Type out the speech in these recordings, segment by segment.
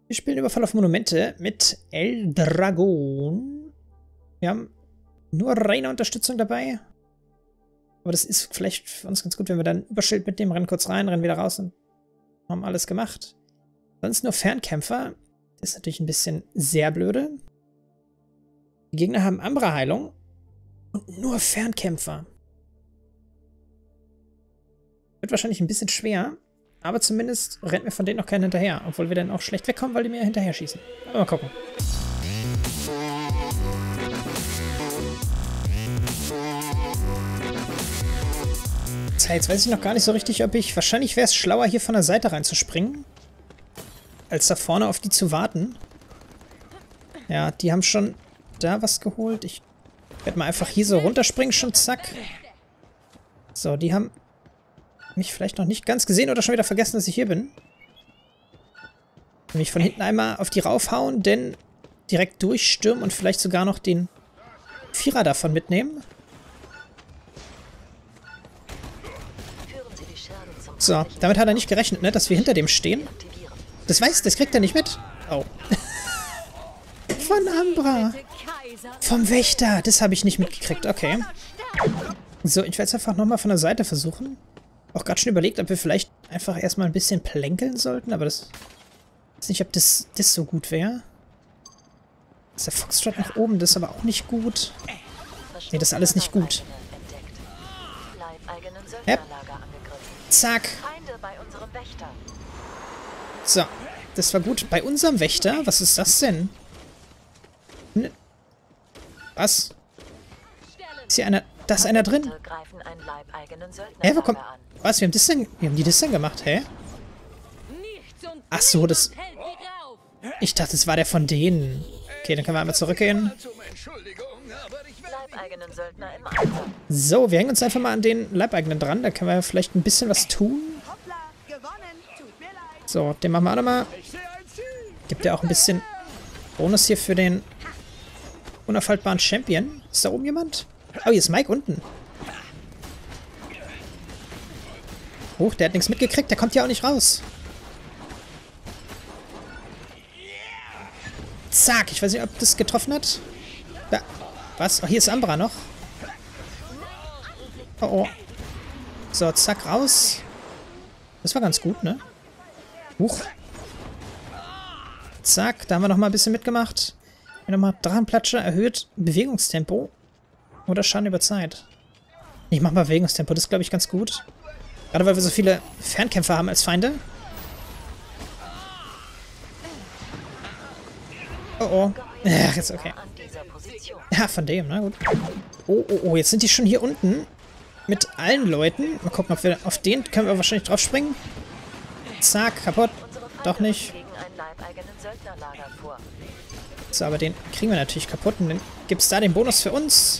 Wir spielen Überfall auf Monumente mit El Dragon. Wir haben nur reine Unterstützung dabei. Aber das ist vielleicht für uns ganz gut, wenn wir dann Überschild mitnehmen, rennen kurz rein, rennen wieder raus und haben alles gemacht. Sonst nur Fernkämpfer. Das ist natürlich ein bisschen sehr blöde. Die Gegner haben Ambra-Heilung und nur Fernkämpfer. Wird wahrscheinlich ein bisschen schwer, aber zumindest rennt mir von denen noch keiner hinterher, obwohl wir dann auch schlecht wegkommen, weil die mir hinterher schießen. Aber mal gucken. Jetzt weiß ich noch gar nicht so richtig, ob ich... Wahrscheinlich wäre es schlauer, hier von der Seite reinzuspringen, als da vorne auf die zu warten. Ja, die haben schon da was geholt. Ich werde mal einfach hier so runterspringen, schon zack. So, die haben mich vielleicht noch nicht ganz gesehen oder schon wieder vergessen, dass ich hier bin. Nämlich von hinten einmal auf die raufhauen, denn direkt durchstürmen und vielleicht sogar noch den Vierer davon mitnehmen. So, damit hat er nicht gerechnet, ne, dass wir hinter dem stehen. Das kriegt er nicht mit. Oh. Von Ambra. Vom Wächter. Das habe ich nicht mitgekriegt. Okay. So, ich werde es einfach nochmal von der Seite versuchen. Auch gerade schon überlegt, ob wir vielleicht einfach erstmal ein bisschen plänkeln sollten, aber das... Ich weiß nicht, ob das so gut wäre. Ist der Foxtrot nach oben, das ist aber auch nicht gut. Nee, das ist alles nicht gut. Yep. Zack. So, das war gut. Bei unserem Wächter? Was ist das denn? Was? Ist hier einer... Da ist einer drin. Hä, wo kommt... Was, wie haben die das denn gemacht? Hä? Ach so, das... Ich dachte, das war der von denen. Okay, dann können wir einmal zurückgehen. So, wir hängen uns einfach mal an den Leibeigenen dran. Da können wir vielleicht ein bisschen was tun. So, den machen wir auch nochmal. Gibt ja auch ein bisschen Bonus hier für den unaufhaltbaren Champion. Ist da oben jemand? Oh, hier ist Mike unten. Huch, der hat nichts mitgekriegt. Der kommt ja auch nicht raus. Zack, ich weiß nicht, ob das getroffen hat. Da. Was? Oh, hier ist Ambra noch. Oh, oh. So, zack, raus. Das war ganz gut, ne? Huch. Zack, da haben wir nochmal ein bisschen mitgemacht. Nochmal Drachenplatscher, erhöht Bewegungstempo. Oder Schaden über Zeit. Ich mach mal Bewegungstempo, das ist, glaube ich, ganz gut. Gerade weil wir so viele Fernkämpfer haben als Feinde. Oh, oh. Ja, jetzt okay. Ja, von dem, na gut. Oh, oh, oh, jetzt sind die schon hier unten. Mit allen Leuten. Mal gucken, ob wir auf den können wir wahrscheinlich drauf springen. Zack, kaputt. Doch nicht. So, aber den kriegen wir natürlich kaputt. Und dann gibt es da den Bonus für uns.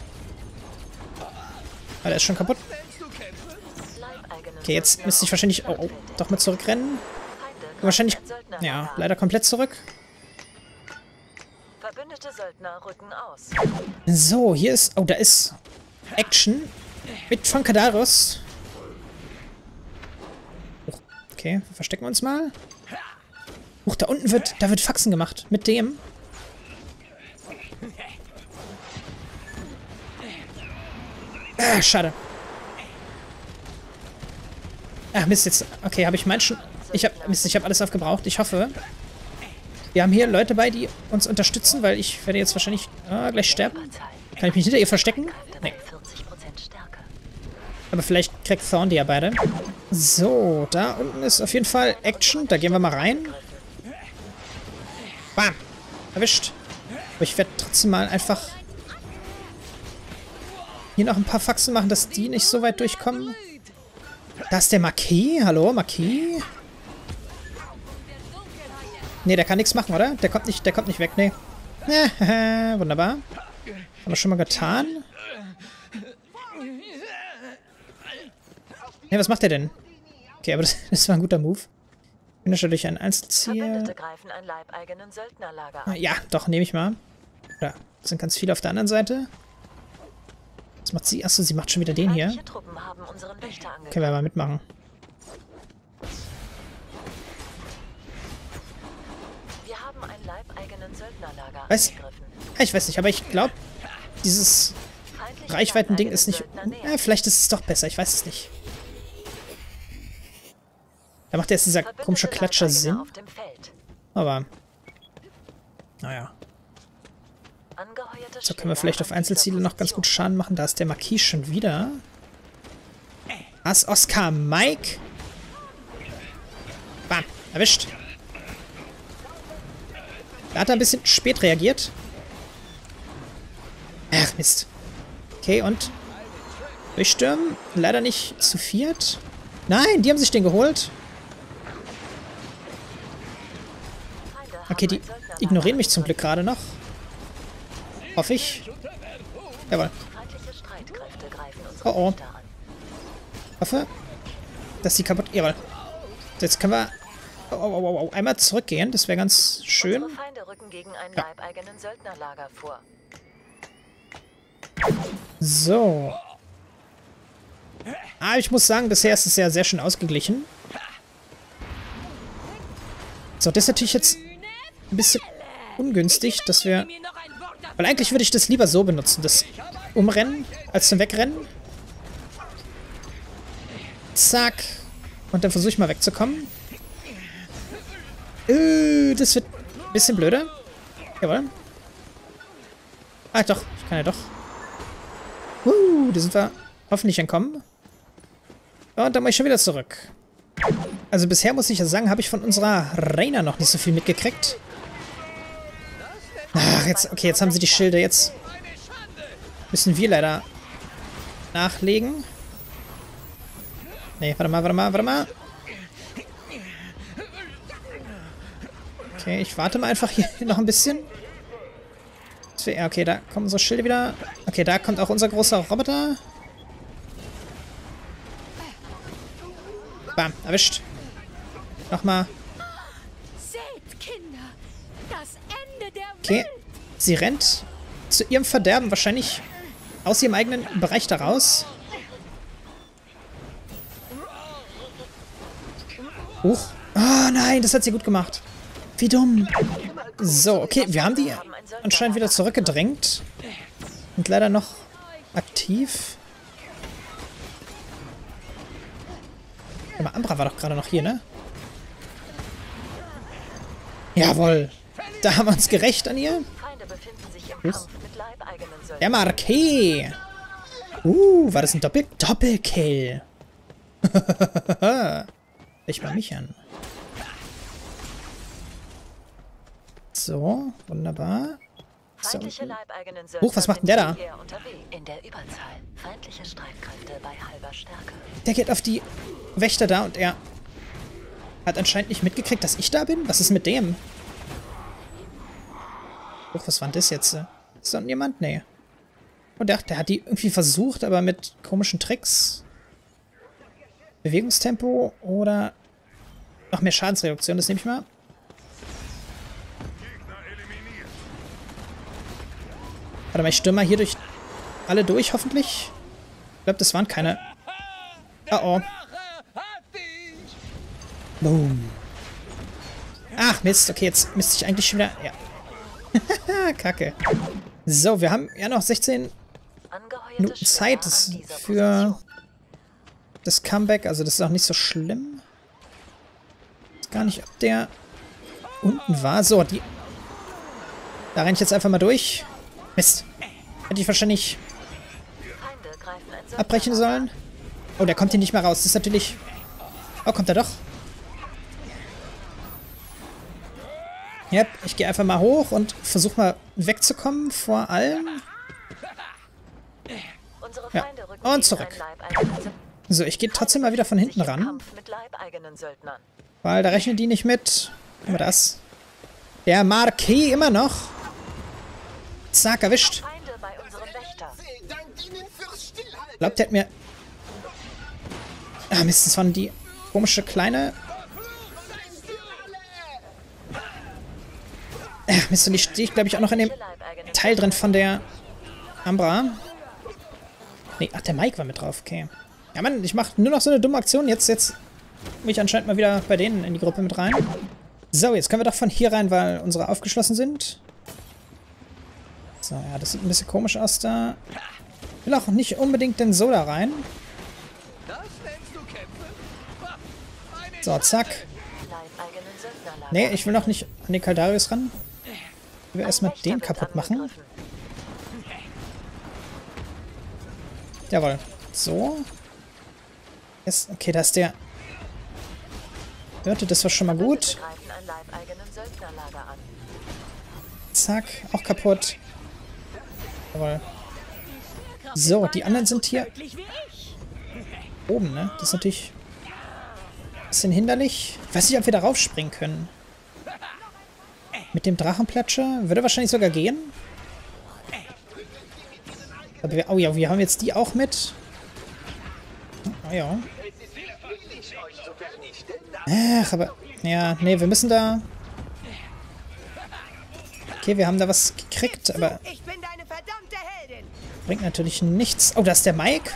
Ah, der ist schon kaputt. Okay, jetzt müsste ich wahrscheinlich... Oh, oh, doch mal zurückrennen. Wahrscheinlich... Ja, leider komplett zurück. So, hier ist... Oh, da ist Action mit von Kadaros. Okay, verstecken wir uns mal. Da unten wird Faxen gemacht. Mit dem. Ah, schade. Ach, Mist, jetzt... Okay, habe ich meinen schon... Mist, ich habe alles aufgebraucht. Ich hoffe... Wir haben hier Leute bei, die uns unterstützen, weil ich werde jetzt wahrscheinlich gleich sterben. Kann ich mich hinter ihr verstecken? Nee. Aber vielleicht kriegt Thorn die ja beide. So, da unten ist auf jeden Fall Action. Da gehen wir mal rein. Bam. Erwischt. Aber ich werde trotzdem mal einfach hier noch ein paar Faxen machen, dass die nicht so weit durchkommen. Da ist der Marquis. Hallo, Marquis. Ne, der kann nichts machen, oder? Der kommt nicht weg, ne. Wunderbar. Haben wir schon mal getan. Ne, was macht der denn? Okay, aber das war ein guter Move. Finisher durch ein Einzelziel. Ja, doch, nehme ich mal. Ja, das sind ganz viele auf der anderen Seite. Was macht sie? Achso, sie macht schon wieder den hier. Können wir mal mitmachen. Weiß? Ich weiß nicht, aber ich glaube, dieses Reichweiten-Ding ist nicht... Ja, vielleicht ist es doch besser, ich weiß es nicht. Da macht jetzt dieser komische Klatscher Sinn. Aber... Naja. So können wir vielleicht auf Einzelziele noch ganz gut Schaden machen. Da ist der Marquis schon wieder. Was? Oscar Mike? Bam. Erwischt. Da hat er ein bisschen spät reagiert. Ach, Mist. Okay, und... Durchstürmen. Leider nicht zu viert. Nein, die haben sich den geholt. Okay, die ignorieren mich zum Glück gerade noch. Hoffe ich. Jawohl. Oh oh. Hoffe, dass die kaputt... Jawohl. Jetzt können wir... Oh, einmal zurückgehen. Das wäre ganz schön. Ja. So. Ah, ich muss sagen, bisher ist es ja sehr schön ausgeglichen. So, das ist natürlich jetzt ein bisschen ungünstig, dass wir... Weil eigentlich würde ich das lieber so benutzen, das Umrennen, als zum Wegrennen. Zack. Und dann versuche ich mal wegzukommen. Das wird ein bisschen blöde. Jawohl. Ah, doch. Ich kann ja doch. Da sind wir hoffentlich entkommen. Und dann muss ich schon wieder zurück. Also bisher, muss ich ja sagen, habe ich von unserer Reina noch nicht so viel mitgekriegt. Ach, jetzt... Okay, jetzt haben sie die Schilde. Jetzt müssen wir leider nachlegen. Nee, warte mal. Okay, ich warte mal einfach hier noch ein bisschen. Okay, da kommen unsere Schilde wieder. Okay, da kommt auch unser großer Roboter. Bam, erwischt. Nochmal. Okay, sie rennt zu ihrem Verderben wahrscheinlich aus ihrem eigenen Bereich da raus. Oh nein, das hat sie gut gemacht. Wie dumm. So, okay, wir haben die anscheinend wieder zurückgedrängt. Und leider noch aktiv. Aber Ambra war doch gerade noch hier, ne? Jawohl. Da haben wir uns gerecht an ihr. Der Marquis. War das ein Doppelkill? Ich mal mich an. So, wunderbar. So. Was macht denn der da? Der geht auf die Wächter da und er hat anscheinend nicht mitgekriegt, dass ich da bin. Was ist mit dem? Was war denn das jetzt? Ist da jemand? Nee. Und der hat die irgendwie versucht, aber mit komischen Tricks. Bewegungstempo oder noch mehr Schadensreduktion, das nehme ich mal. Warte mal, ich stürme mal hier durch alle durch, hoffentlich. Ich glaube, das waren keine. Oh. Boom. Ach, Mist. Okay, jetzt müsste ich eigentlich schon wieder... Ja. Kacke. So, wir haben ja noch 16 Minuten Zeit für das Comeback. Also das ist auch nicht so schlimm. Ich weiß gar nicht, ob der unten war. So, die... Da renne ich jetzt einfach mal durch. Mist. Hätte ich wahrscheinlich abbrechen sollen. Oh, der kommt hier nicht mehr raus. Das ist natürlich... Oh, kommt er doch. Yep, ich gehe einfach mal hoch und versuche mal wegzukommen vor allem. Ja, und zurück. So, ich gehe trotzdem mal wieder von hinten ran. Weil da rechnen die nicht mit. Aber das. Der Marquis immer noch. Zack, erwischt. Ich glaube, der hat mir... Ah, Mist, das waren die komische kleine... Ach, Mist, und die stehe ich, glaube ich, auch noch in dem Teil drin von der Ambra. Nee, ach, der Mike war mit drauf, okay. Ja, Mann, ich mache nur noch so eine dumme Aktion. Jetzt will ich anscheinend mal wieder bei denen in die Gruppe mit rein. So, jetzt können wir doch von hier rein, weil unsere aufgeschlossen sind. So, ja, das sieht ein bisschen komisch aus da. Ich will auch nicht unbedingt den so da rein. So, zack. Nee, ich will noch nicht an die Caldarius ran. Ich will erstmal den kaputt machen. Jawohl. So. Jetzt, okay, da ist der. Hörte, das war schon mal gut. Zack, auch kaputt. Jawohl. So, die anderen sind hier oben, ne? Das ist natürlich ein bisschen hinderlich. Ich weiß nicht, ob wir da raufspringen können. Mit dem Drachenplatscher würde wahrscheinlich sogar gehen. Aber wir, oh ja, wir haben jetzt die auch mit. Oh ja. Ach, aber... Ja, nee, wir müssen da... Okay, wir haben da was gekriegt, aber... Bringt natürlich nichts. Oh, da ist der Mike.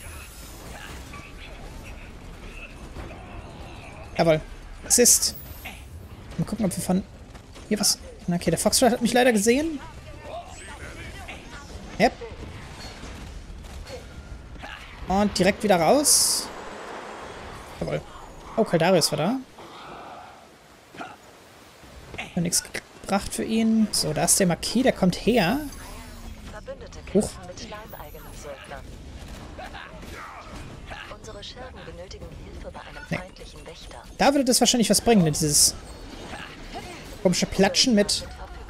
Jawohl. Assist. Mal gucken, ob wir von... Hier was... Okay, der Foxtrot hat mich leider gesehen. Yep. Und direkt wieder raus. Jawohl. Oh, Caldarius war da. Hat nichts gebracht für ihn. So, da ist der Marquis, der kommt her. Huch. Nee. Da würde das wahrscheinlich was bringen, mit dieses komische Platschen mit.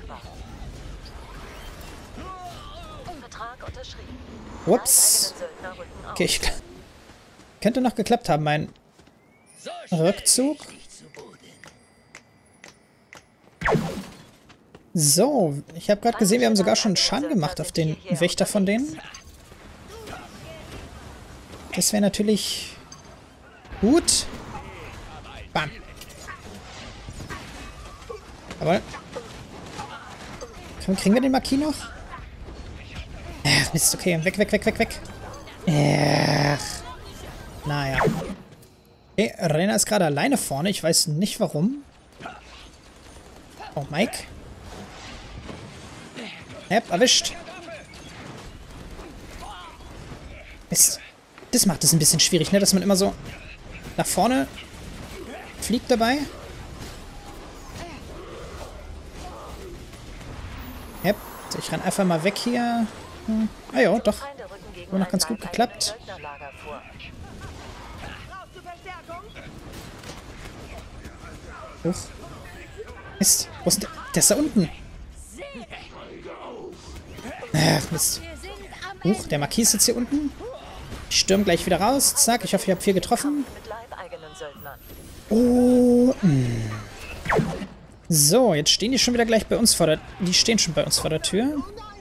Ups. Okay, ich könnte noch geklappt haben, mein Rückzug. So, ich habe gerade gesehen, wir haben sogar schon Schaden gemacht auf den Wächter von denen. Das wäre natürlich gut. Bam. Aber kriegen wir den Marquis noch? Ach, Mist, okay. Weg, weg, weg, weg, weg. Ach. Naja. Okay, Rena ist gerade alleine vorne. Ich weiß nicht warum. Oh, Mike. Yep, erwischt. Mist. Das macht es ein bisschen schwierig, ne? Dass man immer so nach vorne fliegt dabei. Yep. So, ich renn einfach mal weg hier. Ah ja, doch. Hat noch ganz gut geklappt. Huch. Mist. Wo ist denn der? Der ist da unten. Ach, Mist. Huch, der Marquis ist jetzt hier unten. Ich stürme gleich wieder raus. Zack, ich hoffe, ich habe 4 getroffen. Oh. So, jetzt stehen die schon wieder gleich bei uns vor der... Die stehen schon bei uns vor der Tür.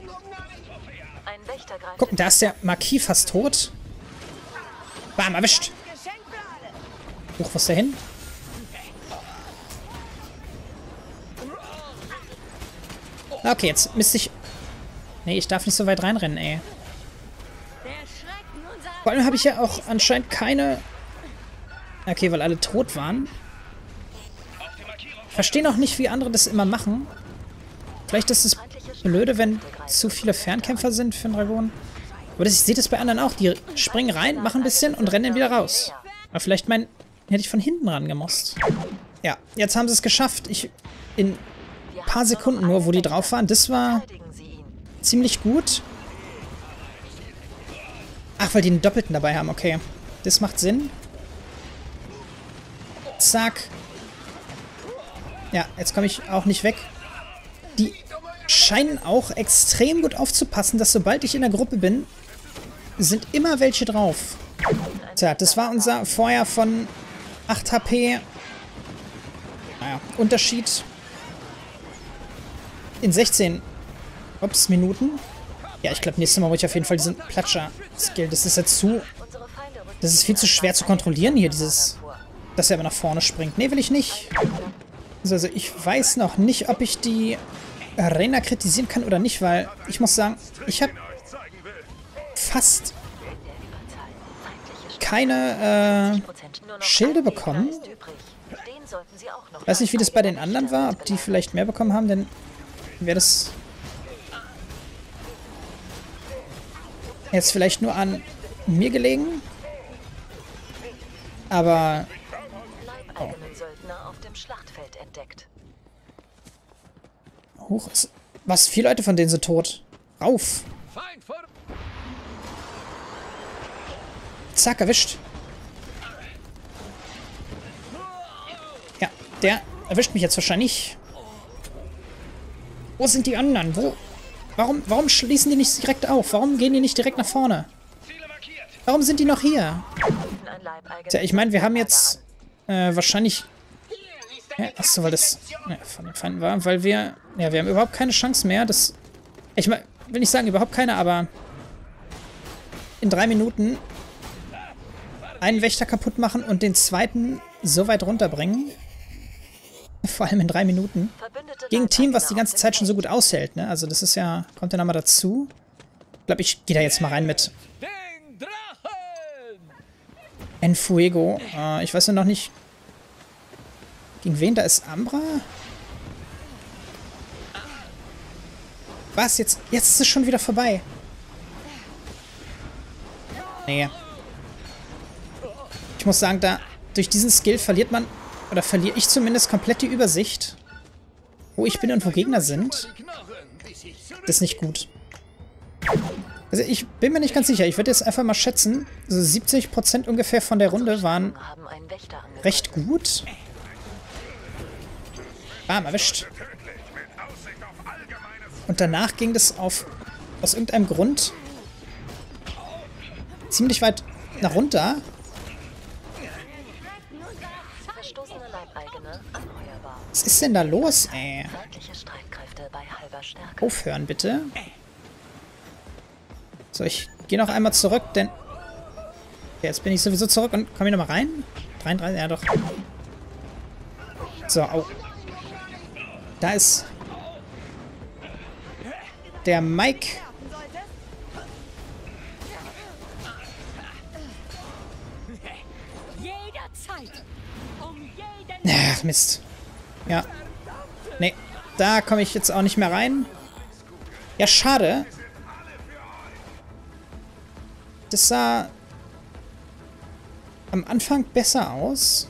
Guck, da ist der Marquis fast tot. Bam, erwischt. Huch, wo ist der hin? Okay, jetzt müsste ich... Nee, ich darf nicht so weit reinrennen, ey. Vor allem habe ich ja auch anscheinend keine... Okay, weil alle tot waren. Ich verstehe noch nicht, wie andere das immer machen. Vielleicht ist es blöde, wenn zu viele Fernkämpfer sind für einen Dragon. Aber ich sehe das bei anderen auch. Die springen rein, machen ein bisschen und rennen dann wieder raus. Aber vielleicht hätte ich von hinten ran gemusst. Ja, jetzt haben sie es geschafft. In ein paar Sekunden nur, wo die drauf waren. Das war ziemlich gut. Ach, weil die einen Doppelten dabei haben. Okay, das macht Sinn. Zack. Ja, jetzt komme ich auch nicht weg. Die scheinen auch extrem gut aufzupassen, dass sobald ich in der Gruppe bin, sind immer welche drauf. Tja, das war unser Feuer von 8 HP. Naja, Unterschied in 16 Minuten. Ja, ich glaube, nächstes Mal muss ich auf jeden Fall diesen Platscher-Skill. Das ist jetzt das ist viel zu schwer zu kontrollieren hier, dass er aber nach vorne springt. Nee, will ich nicht. Also ich weiß noch nicht, ob ich die Arena kritisieren kann oder nicht, weil ich muss sagen, ich habe fast keine Schilde bekommen. Weiß nicht, wie das bei den anderen war, ob die vielleicht mehr bekommen haben, denn wäre das jetzt vielleicht nur an mir gelegen. Aber... Oh. Hoch ist... Was? 4 Leute von denen sind tot. Rauf! Zack, erwischt. Ja, der erwischt mich jetzt wahrscheinlich. Wo sind die anderen? Wo? Warum schließen die nicht direkt auf? Warum gehen die nicht direkt nach vorne? Warum sind die noch hier? Tja, ich meine, wir haben jetzt wahrscheinlich... Ja, achso, weil das von den Feinden war. Weil wir... Ja, wir haben überhaupt keine Chance mehr. Das... Ich meine, will nicht sagen überhaupt keine, aber... In 3 Minuten... einen Wächter kaputt machen und den zweiten so weit runterbringen. Vor allem in 3 Minuten. Gegen ein Team, was die ganze Zeit schon so gut aushält, ne? Also das ist ja... Kommt ja nochmal dazu. Ich glaube, ich gehe da jetzt mal rein mit... Enfuego. Ich weiß ja noch nicht... Gegen wen? Da ist Ambra? Was? Jetzt ist es schon wieder vorbei. Nee. Ich muss sagen, durch diesen Skill verliert man... Oder verliere ich zumindest komplett die Übersicht, wo ich bin und wo Gegner sind. Das ist nicht gut. Also ich bin mir nicht ganz sicher. Ich würde jetzt einfach mal schätzen, so 70% ungefähr von der Runde waren recht gut. Bam, erwischt. Und danach ging das aus irgendeinem Grund ziemlich weit nach runter. Was ist denn da los, ey? Aufhören, bitte. So, ich gehe noch einmal zurück, denn... Okay, jetzt bin ich sowieso zurück und komme hier nochmal rein. 33, ja doch. So, au. Da ist... der Mike. Ach, Mist. Ja. Nee, da komme ich jetzt auch nicht mehr rein. Ja, schade. Das sah am Anfang besser aus.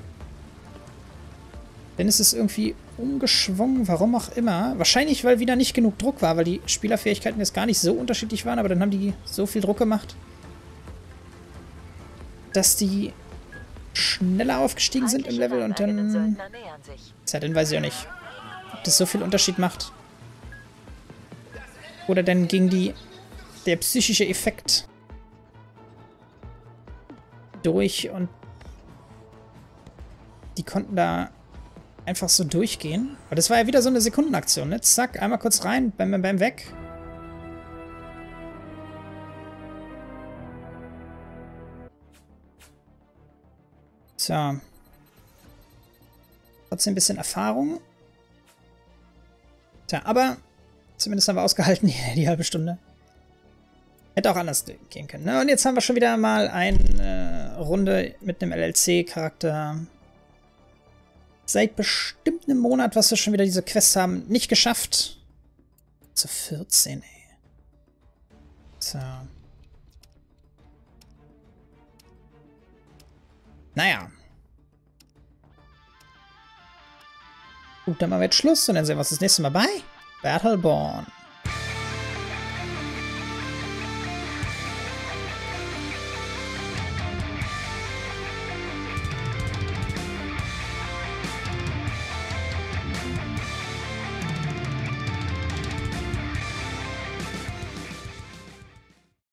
Denn es ist irgendwie umgeschwungen, warum auch immer. Wahrscheinlich, weil wieder nicht genug Druck war, weil die Spielerfähigkeiten jetzt gar nicht so unterschiedlich waren, aber dann haben die so viel Druck gemacht, dass die schneller aufgestiegen sind im Level und dann... Tja, dann weiß ich auch nicht, ob das so viel Unterschied macht. Oder denn gegen der psychische Effekt durch und die konnten da einfach so durchgehen. Aber das war ja wieder so eine Sekundenaktion, ne? Zack, einmal kurz rein, bam, weg. So. Trotzdem ein bisschen Erfahrung. Tja, aber zumindest haben wir ausgehalten, die halbe Stunde. Hätte auch anders gehen können, ne? Und jetzt haben wir schon wieder mal eine Runde mit einem LLC-Charakter. Seit bestimmt einem Monat, was wir schon wieder diese Quests haben, nicht geschafft. Zu 14, ey. So. Naja. Gut, dann machen wir jetzt Schluss und dann sehen wir uns das nächste Mal bei Battleborn.